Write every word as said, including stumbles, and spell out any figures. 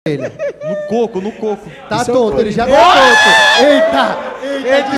ele. No coco, no coco. Tá Isso tonto, é ele já tá tonto. Eita, eita.